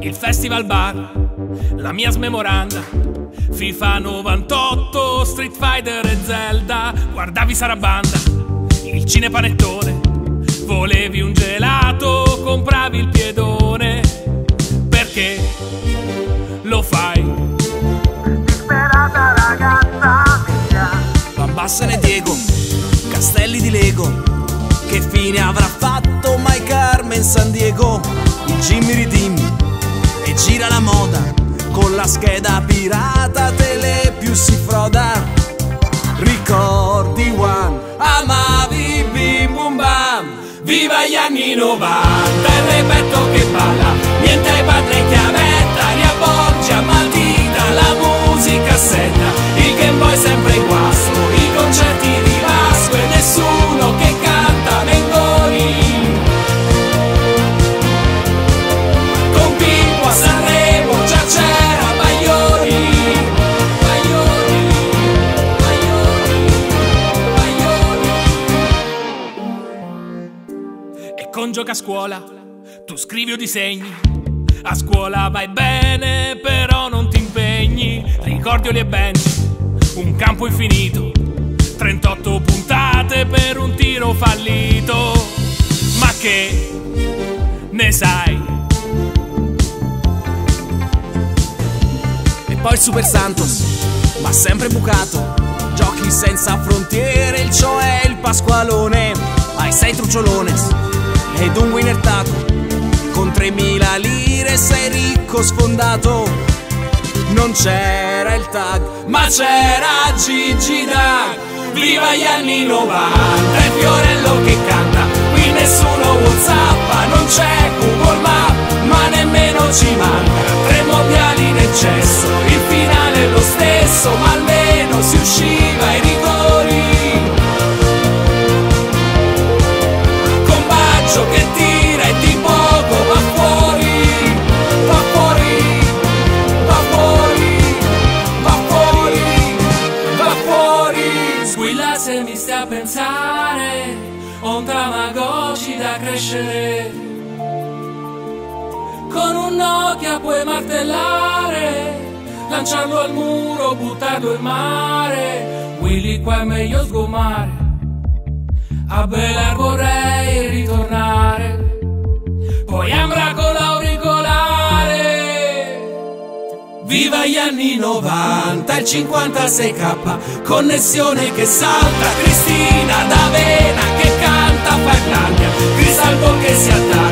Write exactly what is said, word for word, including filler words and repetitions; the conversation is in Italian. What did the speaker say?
il festival bar, la mia smemoranda, FIFA novantotto, Street Fighter e Zelda. Guardavi Sarabanda, il cinepanettone, volevi un gelato, compravi il piedone. Perché lo fai? Disperata ragazza mia. Bambassene Diego, castelli di Lego. Che fine avrà fatto My Carmen San Diego? Il Jimmy Ridimmi e gira la moda, con la scheda pirata tele più si froda. Ricordi One, amavi Bim Bum Bam. Viva gli anni novanta, il repetto che balla, niente ai padre chiavetta, riavvolge a malvita la musicassetta, il Game Boy sempre in guasto, i concerti di Vasco e nessuno che canta Mengoni. Con Pippo a Sanremo già c'era Baglioni, Baglioni, Baglioni, Baglioni. E con Gioca a scuola tu scrivi o disegni, a scuola vai bene però non ti impegni. Ricordi Oli e Benji, un campo infinito, trentotto puntate per un tiro fallito. Ma che ne sai? E poi il Super Santos, ma sempre bucato. Giochi senza frontiere, il cioè il Pasqualone. Hai sei trucciolones ed un winner taco, con tremila lire sei ricco sfondato. Non c'era il tag, Ma c'era Gigi Dag. Viva gli anni novanta, è Fiorello che canta, qui nessuno whatsappa, non c'è Google Map, ma nemmeno ci manca. Tre mondiali in eccesso, il finale è lo stesso, ma almeno si usciva ai rigori. Con Baggio che tira e di poco va fuori, va fuori, va fuori, va fuori, va fuori. Squilla se mi stai a pensare, ho un Tamagotchi da crescere. Con un Nokia puoi martellare, lanciarlo al muro, buttarlo in mare. Willy qua è meglio sgomare, a Belar vorrei ritornare, poi Ambra con l'auricolare. Viva gli anni novanta, il cinquantasei K, connessione che salta, Cristina D'Avena che canta Fernandia, Cristaldo che si attacca